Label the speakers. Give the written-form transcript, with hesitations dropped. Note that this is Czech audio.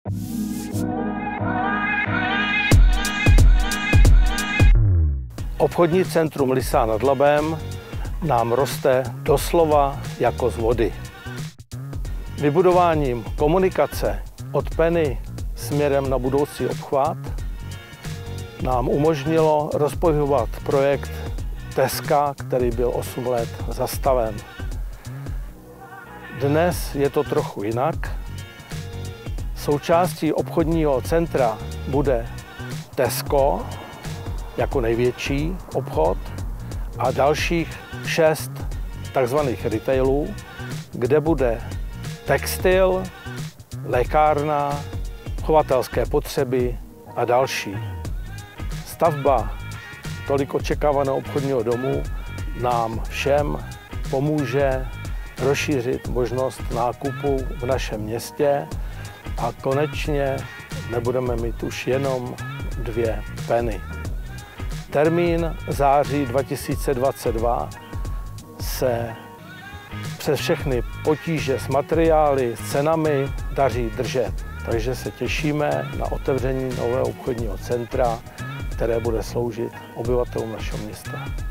Speaker 1: Obchodní centrum Lysá nad Labem nám roste doslova jako z vody. Vybudováním komunikace od Penny směrem na budoucí obchvat nám umožnilo rozpohybovat projekt Teska, který byl 8 let zastaven. Dnes je to trochu jinak. Součástí obchodního centra bude Tesco jako největší obchod a dalších 6 takzvaných retailů, kde bude textil, lékárna, chovatelské potřeby a další. Stavba tolik očekávaného obchodního domu nám všem pomůže rozšířit možnost nákupu v našem městě a konečně nebudeme mít už jenom 2 Penny. Termín září 2022 se přes všechny potíže s materiály, s cenami daří držet. Takže se těšíme na otevření nového obchodního centra, které bude sloužit obyvatelům našeho města.